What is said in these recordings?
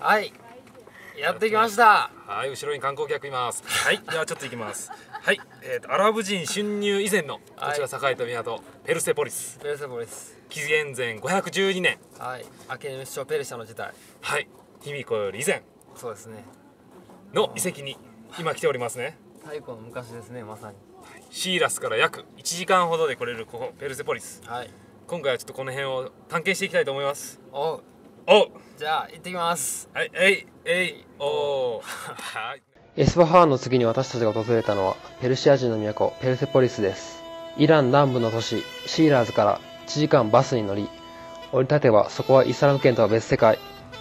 はい、やってきました。 はい、後ろに観光客います。 はい、ではちょっと行きます。はい、アラブ人侵入以前のこちら栄えた港、ペルセポリス。 ペルセポリス。 紀元前512年。 はい、アケネムス朝ペルシャの時代。 はい、卑弥呼より以前。 そうですね。 の遺跡に今来ておりますね。 太古の昔ですね、まさに。 シーラスから約1時間ほどで来れるここペルセポリス。 はい。 今回はちょっとこの辺を探検していきたいと思います。 おう。じゃあ行ってきます。 はい、おー。はい。 エスファハーンの次に私たちが訪れたのはペルシア人の都ペルセポリスです。イラン南部の都市シーラーズから1時間バスに乗り、降り立てばそこはイスラム圏とは別世界。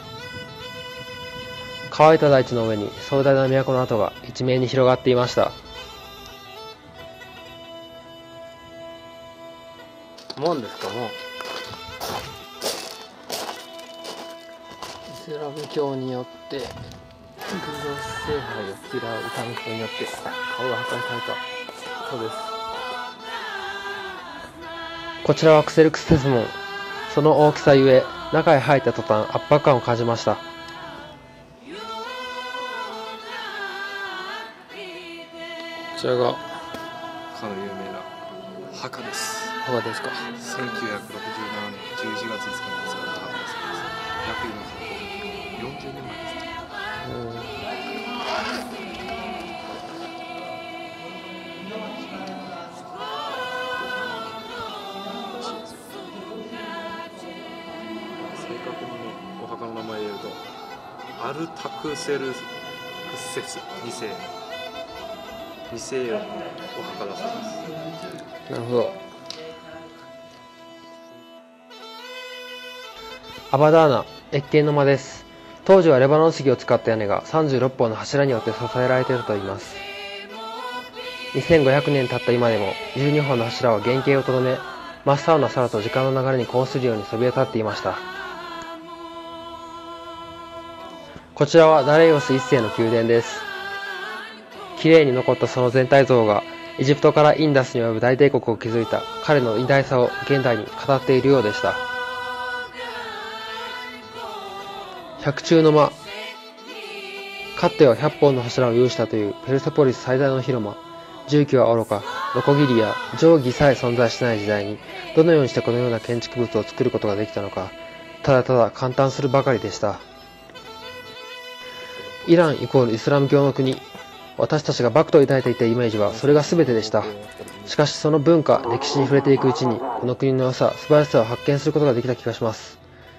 乾いた大地の上に壮大な都の跡が一面に広がっていました。門ですか、門。イスラム教によって偶像崇拝を嫌うイスラム教によって顔が破壊されたそうです。こちらはクセルクステス門。その大きさゆえ中へ入った途端圧迫感を感じました。こちらがかの有名な墓です。 墓ですか。 1967年11月5日に見つかった墓です。約40年前ですね。正確にね、お墓の名前を言うとアルタクセルクセス2世のお墓だそうです。 なるほど。アバダーナ、謁見の間です。当時はレバノン杉を使った屋根が36本の柱によって支えられているといいます。2500年経った今でも12本の柱は原型をとどめ、真っ青な空と時間の流れに呼応するようにそびえ立っていました。こちらはダレイオス一世の宮殿です。綺麗に残ったその全体像がエジプトからインダスに及ぶ大帝国を築いた彼の偉大さを現代に語っているようでした。百獣の間。かつては100本の柱を有したというペルセポリス最大の広間。重機はおろか、ノコギリや定規さえ存在しない時代にどのようにしてこのような建築物を作ることができたのか、ただただ感嘆するばかりでした。イランイコールイスラム教の国。私たちがバクと抱いていたイメージはそれが全てでした。しかしその文化、歴史に触れていくうちにこの国の良さ、素晴らしさを発見することができた気がします。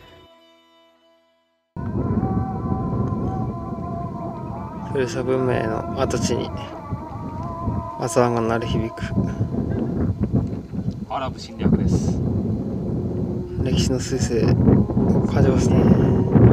ペルシャ文明の跡地にアザーンが鳴り響く。 アラブ侵略です。 歴史の彗星を感じますね。